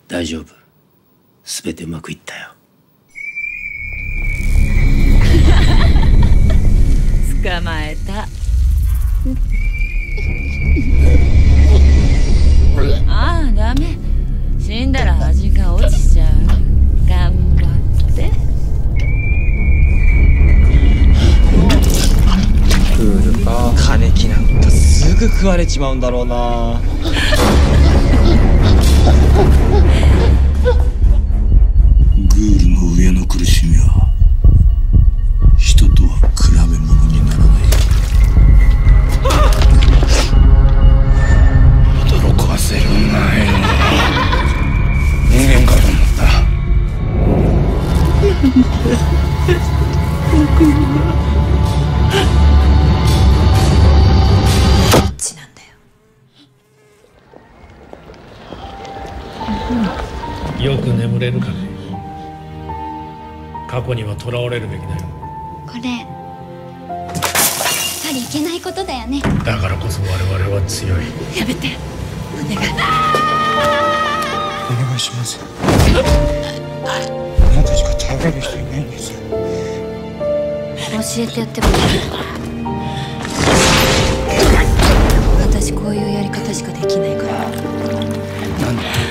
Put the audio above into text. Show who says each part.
Speaker 1: 大丈夫。全てうまくいったよ。
Speaker 2: 捕まえた。ああ、ダメ。死んだら味が落ちちゃう。頑張って。
Speaker 3: クールか。金木なんかすぐ食われちまうんだろうな。
Speaker 1: グールの上の苦しみは人とは比べ物にならない。驚かせるなよ。人間かと思った。
Speaker 2: どっちなんだよ。
Speaker 4: よく眠れるかね。過去には囚われるべきだよ。
Speaker 5: これやっぱりいけないことだよね。
Speaker 4: だからこそ我々は強い。
Speaker 2: やめて。お願い。
Speaker 6: お願いします。あなたしか頼れる人いないんですよ。
Speaker 5: 教えてやってもいい？私こういうやり方しかできないから。
Speaker 6: なんで？